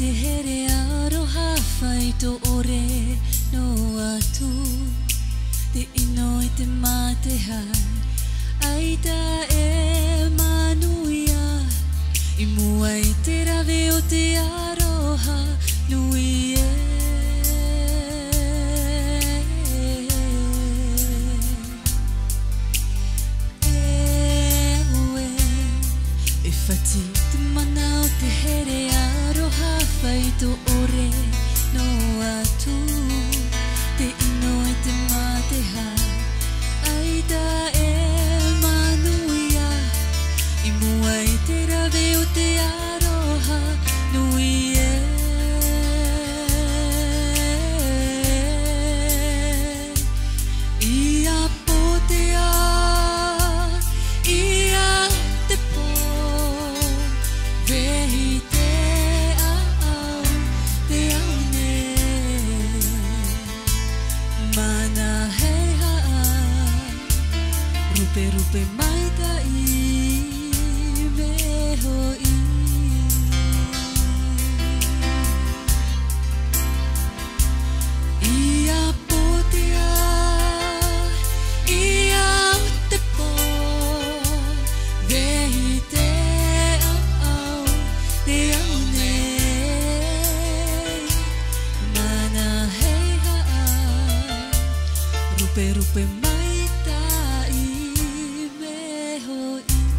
te here aroha whai tō ore no atu. Te ino i te māteha aita e manuia. I mua i te rawe o te aroha nui e. Whati te mana o te here aroha whai tō ore no atu. Te ino i te māteha aita e manuia. I mua i te rawe o te aroha nui e. Ia potea, ia te po. Vehi te au, te au ne. Mana hei haa, rupe rupe mai ta i me hoi. Ia potea, ia te po. Vehi te te au nei, mana hei haa, rupe rupe mai tai me hoi.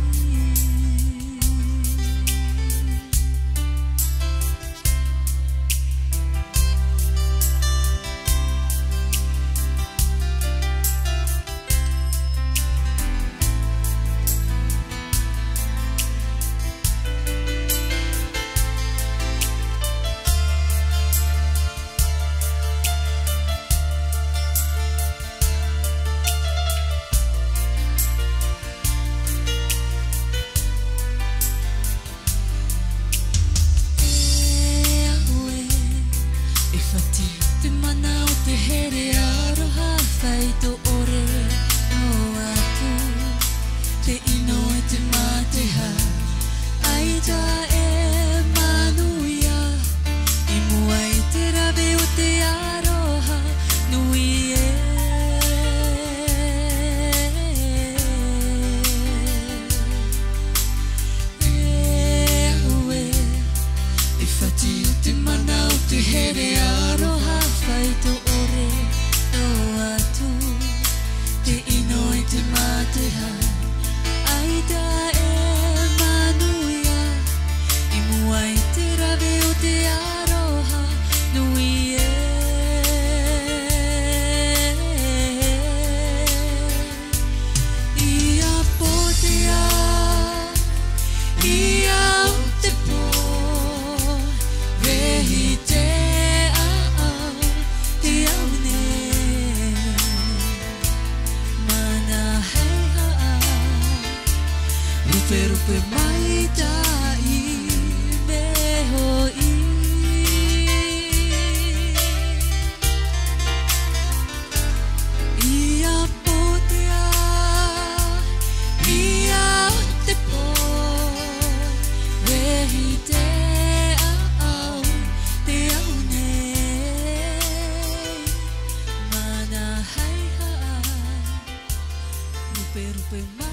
Te mana o te here aroha whai tō ore no atu. Te ino e te māteha aita e manuia. I mua i te rawe o te aroha nui e. E whati o te mana o te here aroha whai tō ore no atu. Te ino i te māteha aita e manuia. I mua i te rawe o te aroha nui e. Ia potea, ia o te po. Vehi te au, te au ne. Mana hei haa, rupe rupe mai tai me hoi. Ia potea, ia te po. Vehi te au, te au nei. Mana hei haa, rupe rupe mai.